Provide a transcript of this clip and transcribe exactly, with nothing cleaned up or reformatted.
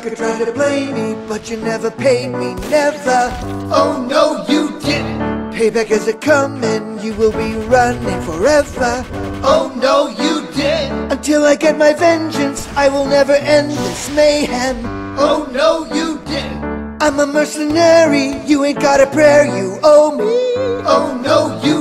sucker tried to blame me, but you never paid me, never. Oh no, you didn't. Payback is a coming, you will be running forever. Oh no, you didn't. Until I get my vengeance, I will never end this mayhem. Oh no, you didn't. I'm a mercenary, you ain't got a prayer, you owe me. Oh no, you